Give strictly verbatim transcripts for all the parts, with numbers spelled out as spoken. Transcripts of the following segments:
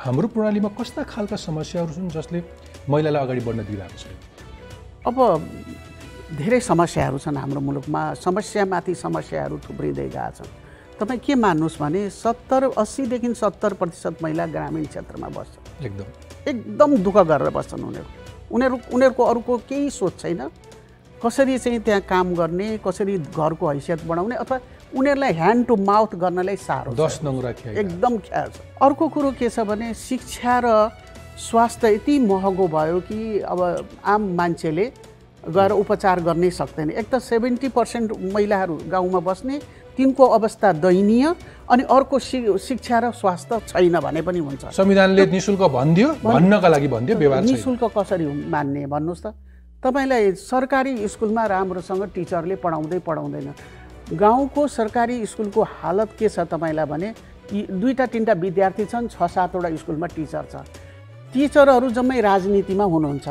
हाम्रो प्रणालीमा कस्ता खालका समस्याहरू छन् जसले महिलालाई अगाडि बढ्न दिइरहेको छ? अब धेरै समस्याहरू छन् हाम्रो मुलुकमा, समस्यामाथि समस्याहरू थुप्रिँदै गएका छन्। तपाईँ के मान्नुहोस् भने सत्तर अस्सीदेखि सत्तर प्रतिशत महिला ग्रामीण क्षेत्रमा बस्छन्। एकदम एकदम दुःख गरेर बस्छन् उनीहरू उनीहरू उनीहरूको अरूको केही सोच छैन। कसरी चाहिँ त्यहाँ काम गर्ने, कसरी घरको हैसियत बढाउने, अथवा उनीहरूलाई ह्यान्ड टु माउथ गर्नलाई साह्रो, दस नङ्ग्रा एकदम ख्याल छ। अर्को कुरो के छ भने शिक्षा र स्वास्थ्य यति महँगो भयो कि अब आम मान्छेले गएर उपचार गर्नै सक्दैन। एक त सेभेन्टी पर्सेन्ट महिलाहरू गाउँमा बस्ने, तिनको अवस्था दयनीय, अनि अर्को शिक्षा र स्वास्थ्य छैन भने पनि हुन्छ। संविधानले निःशुल्क भनिदियो, भन्नका लागि भनिदियो, व्यवहार छैन। निःशुल्क कसरी मान्ने भन्नुहोस् त? तपाईँलाई सरकारी स्कुलमा राम्रोसँग टिचरले पढाउँदै पढाउँदैन। गाउँको सरकारी स्कुलको हालत के छ तपाईँलाई भने दुईवटा तिनवटा विद्यार्थी छन्, छ सातवटा स्कुलमा टिचर छ। टिचरहरू जम्मै राजनीतिमा हुनुहुन्छ।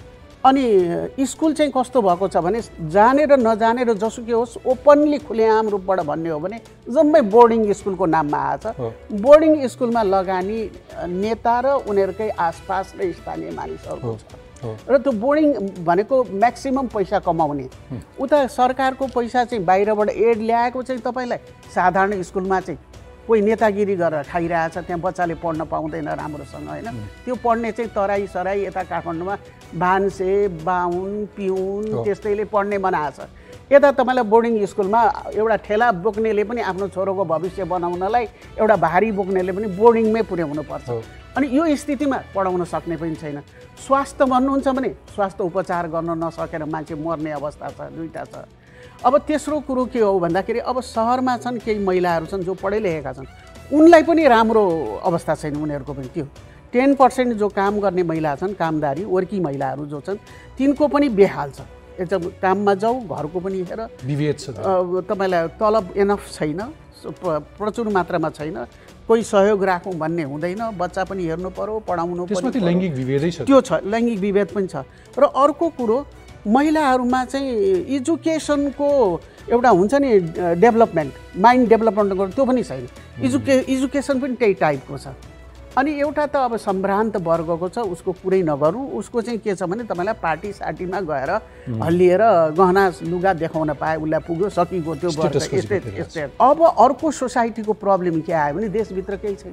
अनि स्कुल चाहिँ कस्तो भएको छ भने जानेर नजानेर जसुकै होस् ओपनली खुलेआम रूपबाट भन्ने हो भने जम्मै बोर्डिङ स्कुलको नाममा आएछ। बोर्डिङ स्कुलमा लगानी नेता र उनीहरूकै आसपास र स्थानीय मानिसहरूको छ। र त्यो बोर्डिङ भनेको म्याक्सिमम पैसा कमाउने, उता सरकारको पैसा चाहिँ बाहिरबाट एड ल्याएको चाहिँ तपाईँलाई साधारण स्कुलमा चाहिँ कोही नेतागिरी गरेर खाइरहेछ, त्यहाँ बच्चाले पढ्न पाउँदैन राम्रोसँग, होइन? त्यो पढ्ने चाहिँ तराई सराई यता काठमाडौँमा भान्से बाहुन पिउन त्यस्तैले पढ्ने बनाएछ। यता तपाईँलाई बोर्डिङ स्कुलमा एउटा ठेला बोक्नेले पनि आफ्नो छोरोको भविष्य बनाउनलाई एउटा भारी बोक्नेले पनि बोर्डिङमै पुर्याउनु पर्छ। अनि यो स्थितिमा पढाउन सक्ने पनि छैन। स्वास्थ्य भन्नुहुन्छ भने स्वास्थ्य उपचार गर्न नसकेर मान्छे मर्ने अवस्था छ, दुईवटा छ। अब तेस्रो कुरो के हो भन्दाखेरि अब सहरमा छन् केही महिलाहरू छन् जो पढे लेखेका छन्, उनलाई पनि राम्रो अवस्था छैन। उनीहरूको पनि त्यो टेन पर्सेन्ट जो काम गर्ने महिला छन्, कामदारी वर्की महिलाहरू जो छन्, तिनको पनि बेहाल छ। एकदम काममा जाऊ, घरको पनि हेर, विभेद छ। तपाईँलाई तलब एनफ छैन, प्रचुर मात्रामा छैन, कोही सहयोग राखौँ भन्ने हुँदैन, बच्चा पनि हेर्नु पर्यो, पढाउनु पर्यो, लैङ्गिक विभेदै छ। त्यो छ, लैङ्गिक विभेद पनि छ। र अर्को कुरो महिलाहरूमा चाहिँ एजुकेसनको एउटा हुन्छ नि डेभलपमेन्ट, माइन्ड डेभलपमेन्ट गर्नु, त्यो पनि छैन। एजुके एजुकेसन पनि त्यही टाइपको छ। अनि एउटा त अब सम्भ्रान्त वर्गको छ, उसको कुरै नगरौँ। उसको चाहिँ के छ भने तपाईँलाई पार्टी सार्टीमा गएर हल्लिएर गहना लुगा देखाउन पाए उसलाई पुग्यो, सकिएको त्यो वर्ग। अब अर्को सोसाइटीको प्रब्लम के आयो भने देशभित्र केही छैन।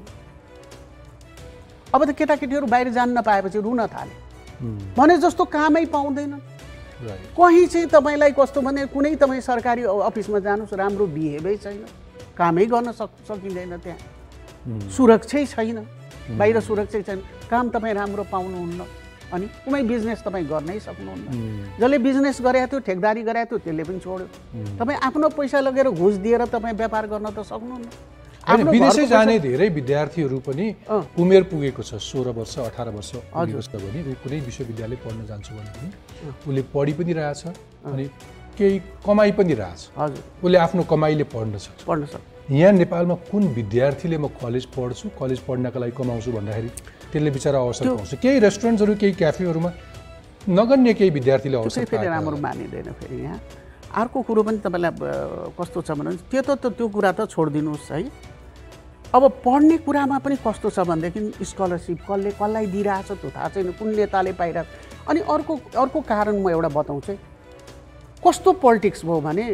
अब त केटाकेटीहरू बाहिर जान नपाएपछि रुन थाले, भने जस्तो कामै पाउँदैन। कहीँ चाहिँ तपाईँलाई कस्तो भने कुनै तपाईँ सरकारी अफिसमा जानुहोस्, राम्रो बिहेभै छैन, कामै गर्न सक सकिँदैन, त्यहाँ सुरक्षै छैन, बाहिर सुरक्षै छैन, काम तपाईँ राम्रो पाउनुहुन्न, अनि कुनै बिजनेस तपाईँ गर्नै सक्नुहुन्न। जसले बिजनेस गरेको थियो, ठेकदारी गरेको थियो, त्यसले पनि छोड्यो। तपाईँ आफ्नो पैसा लगेर घुस दिएर तपाईँ व्यापार गर्न त सक्नुहुन्न। विदेशै जाने धेरै विद्यार्थीहरू पनि उमेर पुगेको छ, सोह्र वर्ष अठार वर्ष पुगेको छ भने ऊ कुनै विश्वविद्यालय पढ्न जान्छु भने पनि उसले पढि पनि रहेछ, अनि केही कमाइ पनि रहेछ। हजुर, उसले आफ्नो कमाइले पढ्न सक्छ पढ्न सक्छ यहाँ नेपालमा कुन विद्यार्थीले म कलेज पढ्छु, कलेज पढ्नका लागि कमाउँछु भन्दाखेरि त्यसले बिचरा अवसर पाउँछ? केही रेस्टुरेन्ट्सहरू, केही क्याफेहरूमा नगन्य केही विद्यार्थीले अवसर फेरि राम्रो मानिँदैन। फेरि यहाँ अर्को कुरो पनि तपाईँलाई कस्तो छ भने त्यो त त्यो कुरा त छोडिदिनुहोस् है। अब पढ्ने कुरामा पनि कस्तो छ भनेदेखि स्कलरसिप कसले कसलाई दिइरहेछ त्यो थाहा छैन, कुन नेताले पाइरहेछ। अनि अर्को अर्को कारण म एउटा बताउँछु, कस्तो पोलिटिक्स भयो भने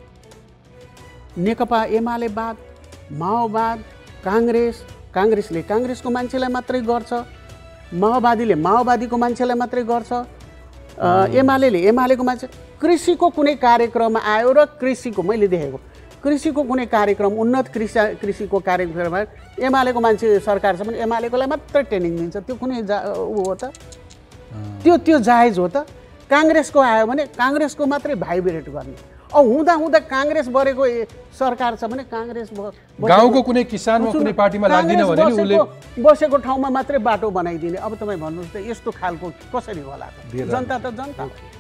नेकपा एमालेवाद, माओवाद, काङ्ग्रेस, काङ्ग्रेसले काङ्ग्रेसको मान्छेलाई मात्रै गर्छ, माओवादीले माओवादीको मान्छेलाई मात्रै गर्छ, एमाले एमालेको मान्छे। कृषिको कुनै कार्यक्रम आयो र कृषिको मैले देखेको कृषिको कुनै कार्यक्रम, उन्नत कृषि कृषिको कार्यक्रममा एमालेको मान्छे सरकार छ भने एमालेकोलाई मात्रै ट्रेनिङ दिन्छ, त्यो कुनै जा ऊ हो त? त्यो त्यो जायज हो त? काङ्ग्रेसको आयो भने काङ्ग्रेसको मात्रै भाइब्रेट गर्ने। अब हुँदा हुँदा काङ्ग्रेस बढेको सरकार छ भने काङ्ग्रेस गाउँको कुनै किसान कुनै पार्टीमा लाग्दिन भने उसले बसेको ठाउँमा मात्रै बाटो बनाइदिने। अब तपाईँ भन्नुहोस् त यस्तो खालको कसरी होला त? जनता त जनता।